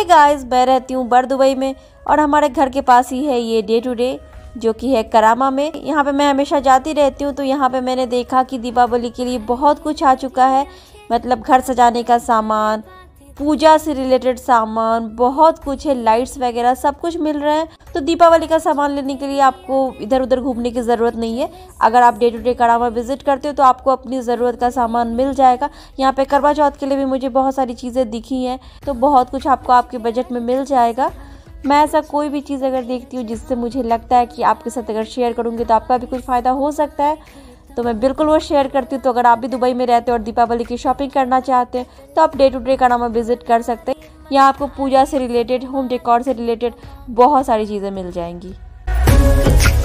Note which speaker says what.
Speaker 1: Hey guys, मैं रहती हूँ बर दुबई में और हमारे घर के पास ही है ये डे टू डे जो कि है करामा में। यहाँ पे मैं हमेशा जाती रहती हूँ। तो यहाँ पे मैंने देखा कि दीपावली के लिए बहुत कुछ आ चुका है, मतलब घर सजाने का सामान, पूजा से रिलेटेड सामान, बहुत कुछ है, लाइट्स वगैरह सब कुछ मिल रहा है। तो दीपावली का सामान लेने के लिए आपको इधर उधर घूमने की ज़रूरत नहीं है। अगर आप day to day Karama visit करते हो तो आपको अपनी ज़रूरत का सामान मिल जाएगा। यहाँ पे करवा चौथ के लिए भी मुझे बहुत सारी चीज़ें दिखी हैं, तो बहुत कुछ आपको आपके बजट में मिल जाएगा। मैं ऐसा कोई भी चीज़ अगर देखती हूँ जिससे मुझे लगता है कि आपके साथ अगर शेयर करूँगी तो आपका भी कुछ फ़ायदा हो सकता है, तो मैं बिल्कुल वो शेयर करती हूँ। तो अगर आप भी दुबई में रहते हो और दीपावली की शॉपिंग करना चाहते हैं तो आप day to day Karama visit कर सकते हैं। यहाँ आपको पूजा से रिलेटेड, होम डेकोर से रिलेटेड बहुत सारी चीज़ें मिल जाएंगी।